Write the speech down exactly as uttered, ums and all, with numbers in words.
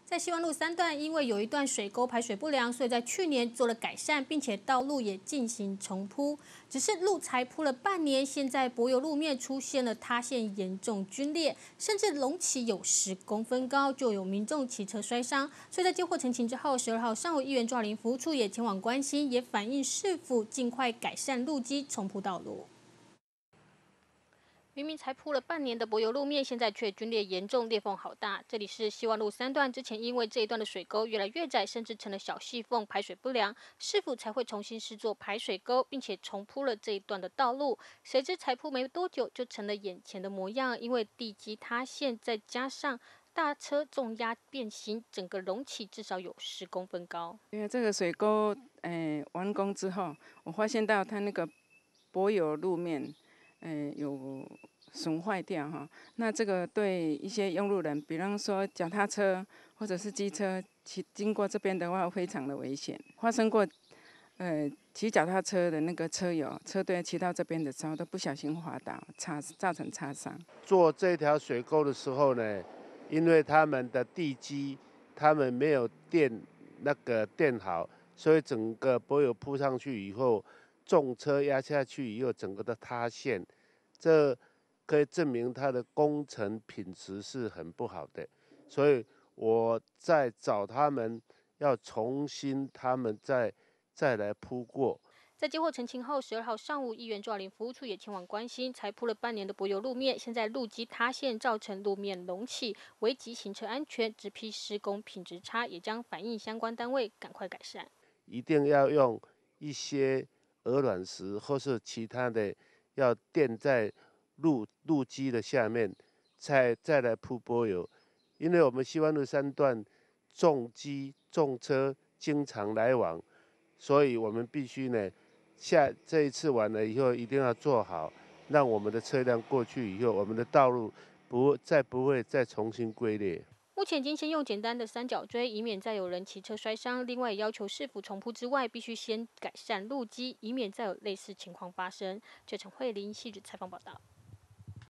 在西湾路三段，因为有一段水沟排水不良，所以在去年做了改善，并且道路也进行重铺。只是路才铺了半年，现在柏油路面出现了塌陷，严重龟裂，甚至隆起有十公分高，就有民众骑车摔伤。所以在接获陈情之后，十二号上午，议员赵林服务处也前往关心，也反映市府尽快改善路基，重铺道路。 明明才铺了半年的柏油路面，现在却龟裂严重，裂缝好大。这里是西湾路三段，之前因为这一段的水沟越来越窄，甚至成了小细缝，排水不良，市府才会重新施作排水沟，并且重铺了这一段的道路。谁知才铺没多久，就成了眼前的模样，因为地基塌陷，再加上大车重压变形，整个隆起至少有十公分高。 因为这个水沟，诶、完工之后，我发现到它那个柏油路面，诶、有损坏掉哈。那这个对一些用路人，比方说脚踏车或者是机车骑经过这边的话，非常的危险。发生过，呃，骑脚踏车的那个车友车队骑到这边的时候，都不小心滑倒，擦造成擦伤。 做这条水沟的时候呢，因为他们的地基，他们没有垫那个垫好，所以整个柏油铺上去以后，重车压下去以后，整个的塌陷，这可以证明它的工程品质是很不好的。所以我在找他们，要重新他们再再来铺过。 在接获陈情后，十二号上午，议员赵林服务处也前往关心，才铺了半年的柏油路面，现在路基塌陷，造成路面隆起，危及行车安全，直批施工品质差，也将反映相关单位赶快改善。 一定要用一些鹅卵石或是其他的，要垫在路路基的下面，再再来铺柏油，因为我们西湾路三段重机重车经常来往，所以我们必须呢。 下这一次完了以后，一定要做好，让我们的车辆过去以后，我们的道路不再不会再重新龟裂。 目前已经先用简单的三角锥，以免再有人骑车摔伤。另外，也要求市府重铺之外，必须先改善路基，以免再有类似情况发生。这陈慧琳细致采访报道。